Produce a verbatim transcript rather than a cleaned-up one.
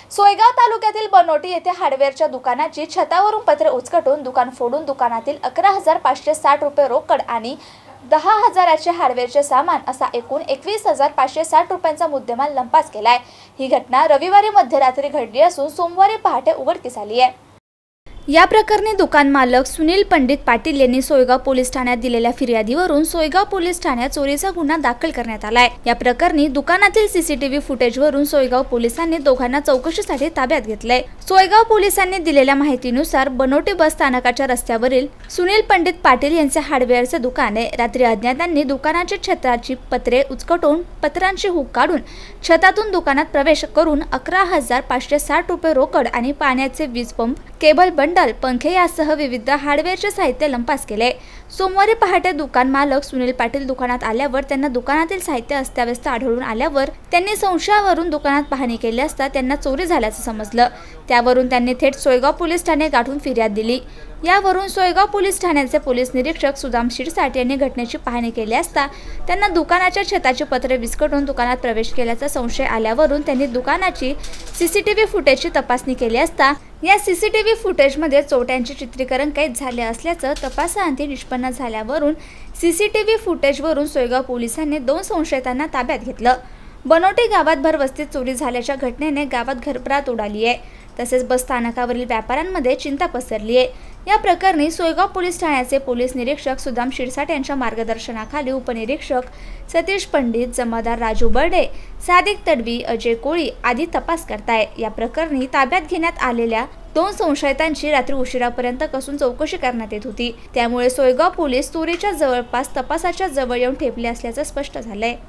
सोयगाव तालुक्यातील बनोटी येथे हार्डवेअरच्या दुकानाची छतावरून पत्रे उचकटून दुकान फोडून दुकानातील अकरा हजार पाचशे साठ रुपये रोकड आणि दहा हजाराचे हार्डवेअरचे सामान असा एकूण एकवीस हजार पाचशे साठ रुपयांचा मुद्देमाल लंपास केलाय। ही घटना रविवारी मध्यरात्री घडली असून सोमवारी पहाटे उघडकीस आली आहे। या प्रकरणी दुकान मालक सुनील पंडित पाटील यांनी सोयगाव पोलीस ठाण्यात दिलेल्या फिर्यादीवरून सोयगाव पोलीस ठाण्यात चोरीचा गुन्हा दाखल करण्यात आलाय। या प्रकरणी दुकानातील सीसीटीव्ही फुटेजवरून सोयगाव पोलिसांनी दोघांना चौकशीसाठी ताब्यात घेतलंय। सोयगाव पोलिसांनी दिलेल्या माहितीनुसार बनोटी बस स्थानकाच्या रस्त्यावरील सुनील पंडित पाटील यांचे हार्डवेअरचे दुकान आहे। रात्री अज्ञातांनी दुकानाच्या छताची पत्रे उचकटून पत्रांची हुक काढून छतातून दुकानात प्रवेश करून अकरा हजार पाचशे साठ रुपये रोकड आणि पाण्याचे वीज पंप, केबल बंडल, पंखे यासह विविध हार्डवेअरचे साहित्य लंपास केले। सोमवारी पहाटे दुकान मालक सुनील पाटील दुकानात आल्यावर त्यांना दुकानातील साहित्य अस्ताव्यस्त आढळून आल्यावर त्यांनी संशयावरून दुकानात पाहणी केली असता त्यांना चोरी झाल्याचं समजलं। त्यावरून त्यांनी थेट सोयगाव पोलीस ठाणे गाठून फिर्याद दिली। यावरून सोयगाव पोलीस ठाण्याचे पोलीस निरीक्षक सुदाम शिरसाट यांनी घटनेची पाहणी केली असता त्यांना दुकानाच्या छताची पत्रे विस्कटून दुकानात प्रवेश केल्याचा संशय आल्यावरून त्यांनी दुकानाची सीसीटीव्ही फुटेजची तपासणी केली असता या सीसीटीव्ही फुटेजमध्ये चोरट्यांचे चित्रीकरण कैद झाले असल्याचं तपासाअंती निष्पन्न झाल्यावरून सीसीटीव्ही फुटेजवरून सोयगाव पोलिसांनी दोन संशयितांना ताब्यात घेतलं। बनोटी गावात भरवस्तीत चोरी झाल्याच्या घटनेने गावात घबराट उडाली आहे। तसेच बस स्थानकावरील व्यापाऱ्यांमध्ये चिंता पसरली आहे। या प्रकरणी सोयगाव पोलीस ठाण्याचे पोलीस निरीक्षक सुदाम शिरसाट यांच्या मार्गदर्शनाखाली उपनिरीक्षक सतीश पंडित, जमादार राजू बर्डे, सादिक तडवी, अजय कोळी आदी तपास करताय। या प्रकरणी ताब्यात घेण्यात आलेल्या दोन संशयितांची रात्री उशिरापर्यंत कसून चौकशी करण्यात येत होती। त्यामुळे सोयगाव पोलीस चोरीच्या जवळपास तपासाच्या जवळ येऊन ठेपले असल्याचं स्पष्ट झालंय।